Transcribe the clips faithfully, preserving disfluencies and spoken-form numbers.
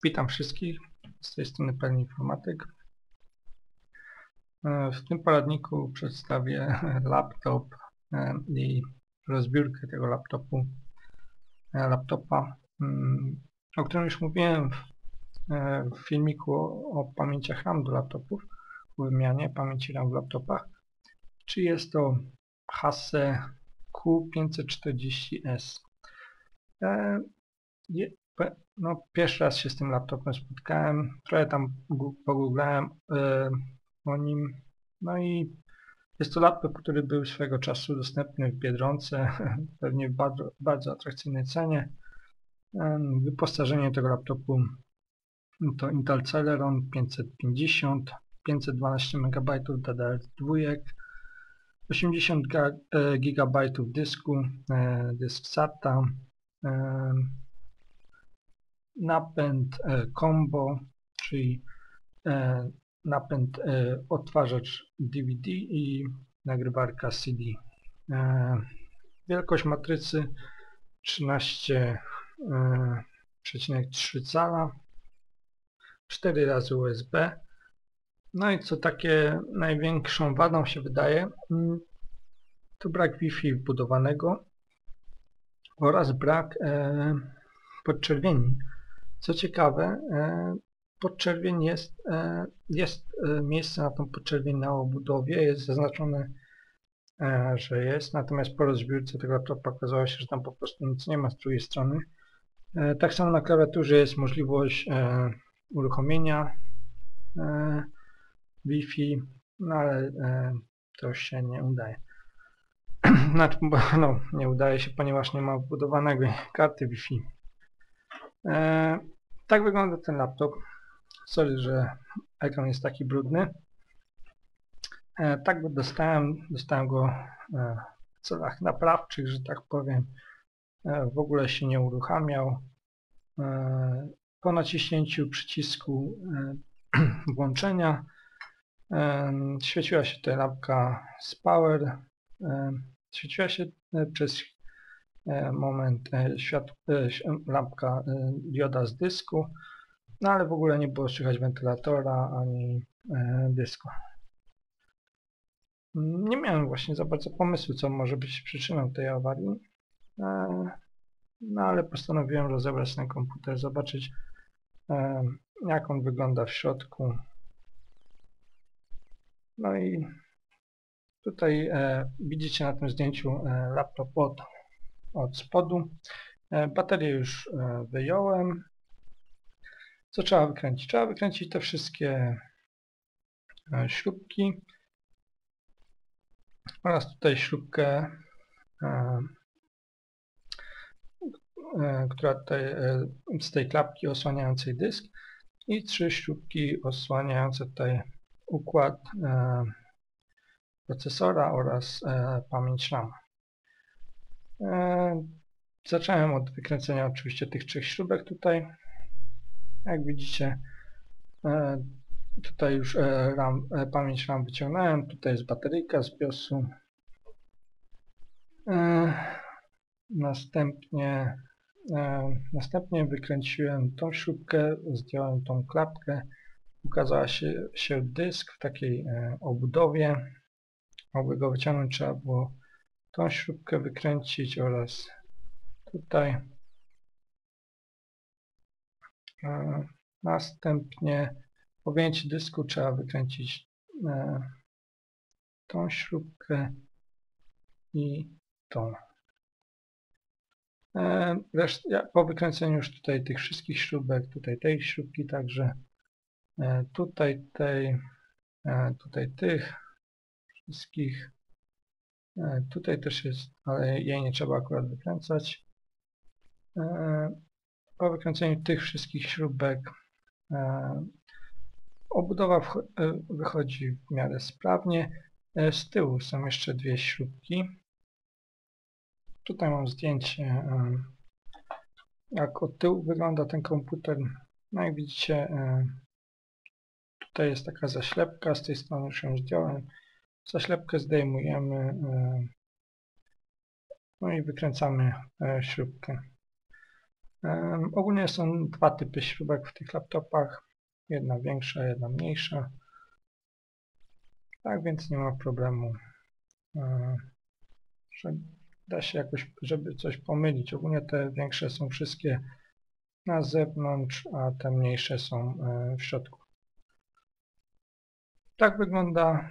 Witam wszystkich, z tej strony Pewny Informatyk. W tym poradniku przedstawię laptop i rozbiórkę tego laptopu, laptopa, o którym już mówiłem w filmiku o pamięciach RAM do laptopów, o wymianie pamięci RAM w laptopach. Czy jest to Hasse Q pięćset czterdzieści S. No, pierwszy raz się z tym laptopem spotkałem, trochę tam pogooglałem yy, o nim, no i jest to laptop, który był swego czasu dostępny w Biedronce, pewnie w bardzo, bardzo atrakcyjnej cenie. Yy, wyposażenie tego laptopu to Intel Celeron pięćset pięćdziesiąt, pięćset dwanaście megabajtów D D R dwa, osiemdziesiąt gigabajtów dysku, yy, dysk SATA, yy, napęd e, combo, czyli e, napęd e, odtwarzacz D V D i nagrywarka C D. E, wielkość matrycy trzynaście przecinek trzy cala, cztery razy U S B. No i co takie największą wadą się wydaje, to brak Wi-Fi wbudowanego oraz brak e, podczerwieni. Co ciekawe, podczerwień jest, jest miejsce na tą podczerwień na obudowie, jest zaznaczone, że jest, natomiast po rozbiórce tego laptopa okazało się, że tam po prostu nic nie ma z drugiej strony. Tak samo na klawiaturze jest możliwość uruchomienia Wi-Fi, no ale to się nie udaje. Znaczy, no, nie udaje się, ponieważ nie ma wbudowanego karty Wi-Fi. Tak wygląda ten laptop. Sorry, że ekran jest taki brudny. E, tak go dostałem, dostałem go e, w celach naprawczych, że tak powiem. E, w ogóle się nie uruchamiał. E, po naciśnięciu przycisku e, włączenia e, świeciła się ta lampka z power. E, świeciła się e, przez e, moment e, świat, e, lampka e, dioda z dysku. No ale w ogóle nie było słychać wentylatora ani e, dysku. Nie miałem właśnie za bardzo pomysłu, co może być przyczyną tej awarii. E, no ale postanowiłem rozebrać ten komputer, zobaczyć e, jak on wygląda w środku. No i tutaj e, widzicie na tym zdjęciu e, laptop od, od spodu. E, baterię już e, wyjąłem. Co trzeba wykręcić? Trzeba wykręcić te wszystkie e, śrubki oraz tutaj śrubkę, e, e, która tutaj e, z tej klapki osłaniającej dysk i trzy śrubki osłaniające tutaj układ e, procesora oraz e, pamięć RAM. E, zacząłem od wykręcenia oczywiście tych trzech śrubek tutaj. Jak widzicie, e, tutaj już e, RAM, e, pamięć RAM wyciągnąłem, tutaj jest bateryjka z biosu. E, następnie, e, następnie wykręciłem tą śrubkę, zdjąłem tą klapkę, ukazała się, się dysk w takiej e, obudowie. Aby go wyciągnąć, trzeba było tą śrubkę wykręcić oraz tutaj. E, następnie po wyjęciu dysku trzeba wykręcić e, tą śrubkę i tą. E, resztę, ja, po wykręceniu już tutaj tych wszystkich śrubek, tutaj tej śrubki, także e, tutaj tej, e, tutaj tych wszystkich, e, tutaj też jest, ale jej nie trzeba akurat wykręcać. E, po wykręceniu tych wszystkich śrubek e, obudowa w, e, wychodzi w miarę sprawnie. E, z tyłu są jeszcze dwie śrubki. Tutaj mam zdjęcie, e, jak od tyłu wygląda ten komputer. No jak widzicie, e, tutaj jest taka zaślepka, z tej strony już ją zdjąłem. Zaślepkę zdejmujemy, e, no i wykręcamy e, śrubkę. Um, ogólnie są dwa typy śrubek w tych laptopach. Jedna większa, jedna mniejsza. Tak więc nie ma problemu, um, że da się jakoś, żeby coś pomylić. Ogólnie te większe są wszystkie na zewnątrz, a te mniejsze są w środku. Tak wygląda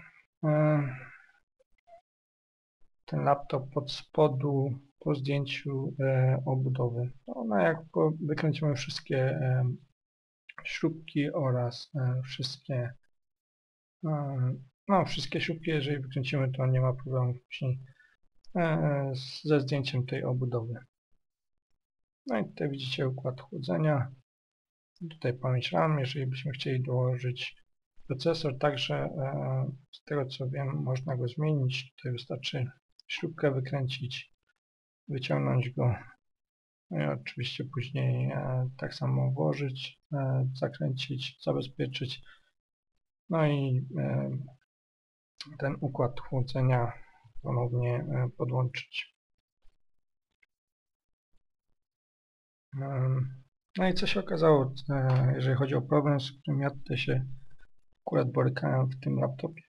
ten laptop pod spodu po zdjęciu obudowy. No, jak wykręcimy wszystkie śrubki oraz wszystkie no, wszystkie śrubki, jeżeli wykręcimy, to nie ma problemu później ze zdjęciem tej obudowy. No i tutaj widzicie układ chłodzenia. Tutaj pamięć RAM, jeżeli byśmy chcieli dołożyć procesor, także z tego co wiem można go zmienić. Tutaj wystarczy śrubkę wykręcić, wyciągnąć go, no i oczywiście później tak samo włożyć, zakręcić, zabezpieczyć, no i ten układ chłodzenia ponownie podłączyć. No i co się okazało, jeżeli chodzi o problem, z którym ja tutaj się akurat borykałem w tym laptopie.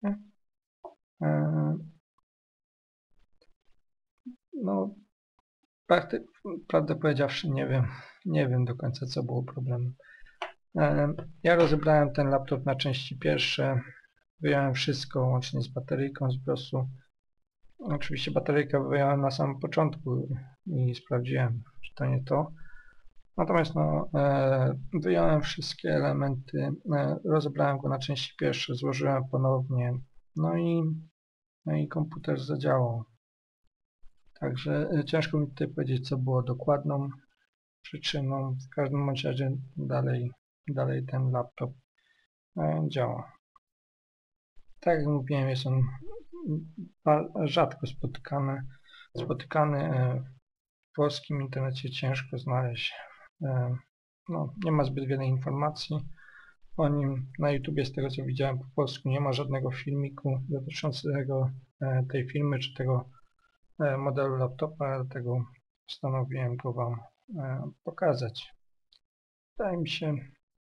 No, prawdę powiedziawszy, nie wiem, nie wiem do końca, co było problemem. Ja rozebrałem ten laptop na części pierwsze, wyjąłem wszystko, łącznie z bateryjką z BIOSu. Oczywiście bateryjkę wyjąłem na samym początku i sprawdziłem, czy to nie to. Natomiast no, wyjąłem wszystkie elementy, rozebrałem go na części pierwsze, złożyłem ponownie, no i, no i komputer zadziałał. Także ciężko mi tutaj powiedzieć, co było dokładną przyczyną. W każdym bądź razie dalej, dalej ten laptop działa. Tak jak mówiłem, jest on rzadko spotykany. Spotykany w polskim internecie ciężko znaleźć. No, nie ma zbyt wiele informacji o nim. Na YouTubie, z tego co widziałem po polsku, nie ma żadnego filmiku dotyczącego tej firmy czy tego modelu laptopa, dlatego postanowiłem go Wam pokazać. Wydaje mi się,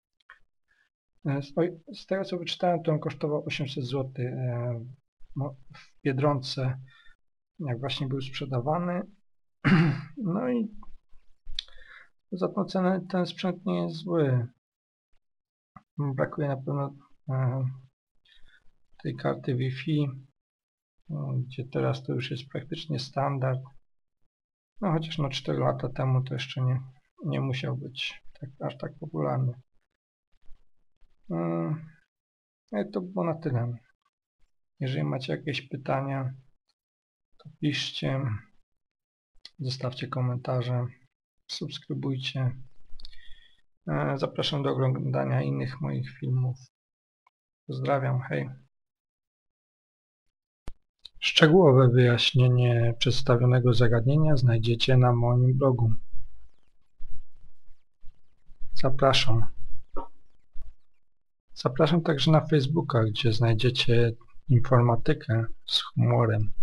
z tego co wyczytałem, to on kosztował osiemset złotych w Biedronce, jak właśnie był sprzedawany. No i za tą cenę ten sprzęt nie jest zły. Brakuje na pewno tej karty Wi-Fi, gdzie teraz to już jest praktycznie standard. No chociaż no cztery lata temu to jeszcze nie, nie musiał być tak, aż tak popularny. No i to było na tyle. Jeżeli macie jakieś pytania, to piszcie, zostawcie komentarze, subskrybujcie. Zapraszam do oglądania innych moich filmów. Pozdrawiam, hej. Szczegółowe wyjaśnienie przedstawionego zagadnienia znajdziecie na moim blogu. Zapraszam. Zapraszam także na Facebooka, gdzie znajdziecie informatykę z humorem.